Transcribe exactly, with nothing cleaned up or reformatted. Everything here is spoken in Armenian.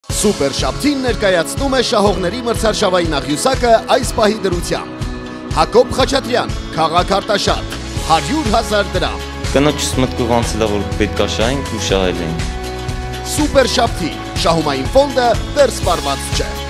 Սուպեր Շաբթին ներկայացնում է շահողների մրցարշավային աղյուսակը այս պահի դրությամբ։ Հակոբ Խաչատրյան, քաղաք Արտաշատ, հարյուր հազար դրամ։ Կնոջս մտքով անցել է, որ պետք է շահենք ու շահել ենք։ Սուպեր Շաբթի շահումային ֆոնդը դեռ սպառված չէ։